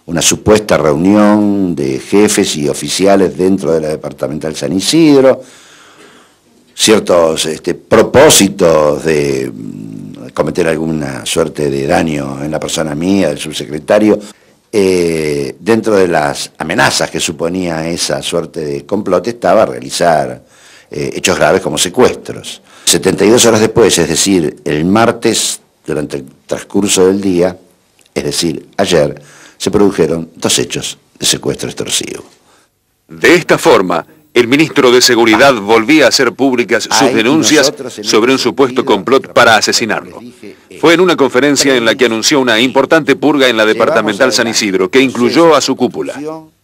una supuesta reunión de jefes y oficiales dentro de la departamental San Isidro, ciertos propósitos de cometer alguna suerte de daño en la persona mía, del subsecretario, dentro de las amenazas que suponía esa suerte de complot estaba realizar hechos graves como secuestros. 72 horas después, es decir, el martes, durante el transcurso del día, es decir, ayer, se produjeron 2 hechos de secuestro extorsivo. De esta forma, el ministro de Seguridad volvía a hacer públicas sus denuncias sobre un supuesto complot para asesinarlo. Fue en una conferencia en la que anunció una importante purga en la departamental San Isidro, que incluyó a su cúpula.